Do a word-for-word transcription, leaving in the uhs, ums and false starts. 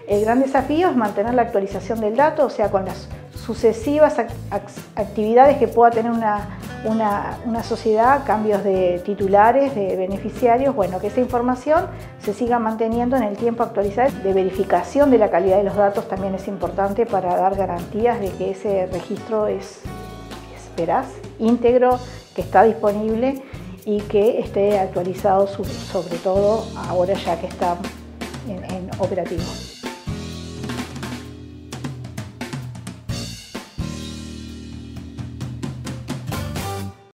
El gran desafío es mantener la actualización del dato, o sea, con las sucesivas actividades que pueda tener una, una, una sociedad, cambios de titulares, de beneficiarios, bueno, que esa información se siga manteniendo en el tiempo actualizado. De verificación de la calidad de los datos también es importante para dar garantías de que ese registro es, es veraz, íntegro, que está disponible y que esté actualizado sobre todo ahora ya que está en, en operativo.